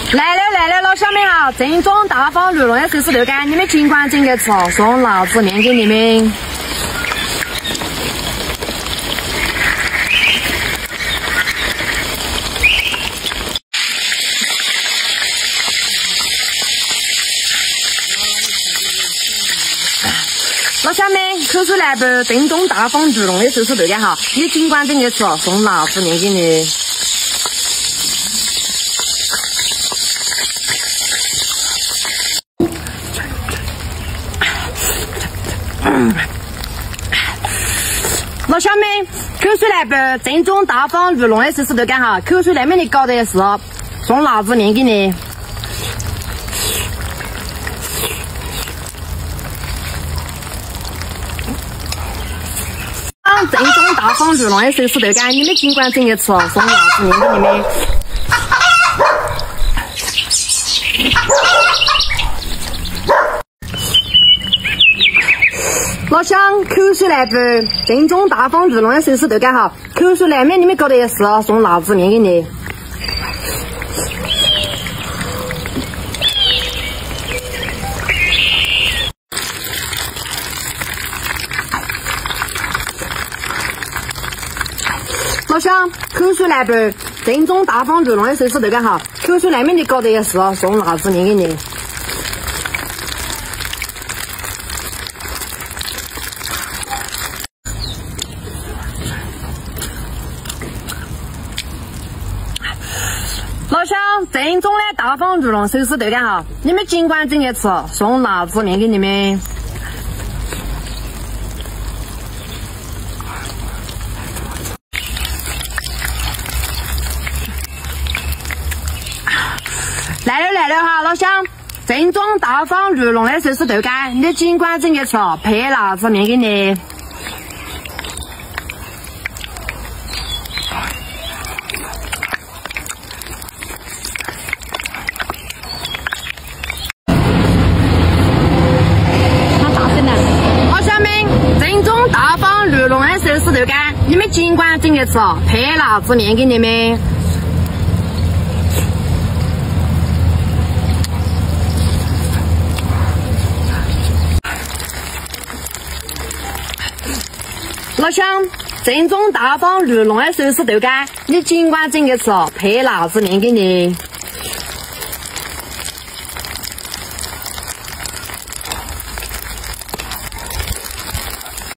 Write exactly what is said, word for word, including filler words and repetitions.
来了来了，老乡们好，正宗大方牛肉的手撕豆干，你们尽管进去吃，送辣子面给你们。老乡们，口水来杯正宗大方牛肉的手撕豆干哈，你尽管进去吃，送辣子面给你。 老乡们，口水来杯正宗大方牛肉的手撕豆干哈，口水那么的高的是，送辣子面给你。正宗大方牛肉的手撕豆干，你们尽管进去吃，送辣子面给你们。 老乡，口水来杯正宗大方牛肉的手撕豆干哈，口水来面你们搞的也是，送辣子面给你。老乡，口水来杯正宗大方牛肉的手撕豆干哈，口水来面你搞的也是，送辣子面给你。 老乡，正宗的大方牛肉手撕豆干哈，你们尽管进去吃，送辣子面给你们。来了来了哈，老乡，正宗大方牛肉的手撕豆干，你尽管进去吃，配辣子面给你。 大方牛肉的手撕豆干，你们尽管进去吃，配辣子面给你们。老乡，正宗大方牛肉的手撕豆干，你尽管进去吃，配辣子面给你。